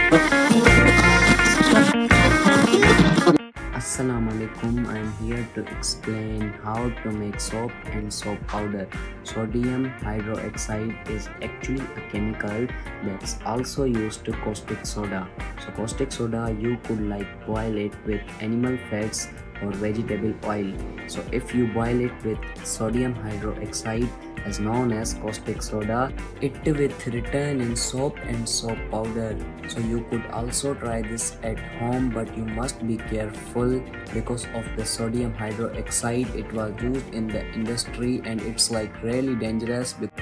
Assalamu alaikum. I am here to explain how to make soap and soap powder. Sodium hydroxide is actually a chemical that's also used to caustic soda. So caustic soda you could like boil it with animal fats or vegetable oil. So if you boil it with sodium hydroxide as known as caustic soda, it will return in soap and soap powder. So you could also try this at home, but you must be careful because of the sodium hydroxide. It was used in the industry and it's like really dangerous.